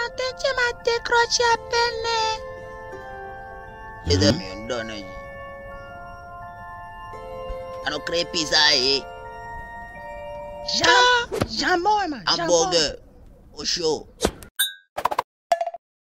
matin, tu m'as décroché à peine. Les amis, on donne. On a créé pizza et Jambon, man. hamburger au chaud.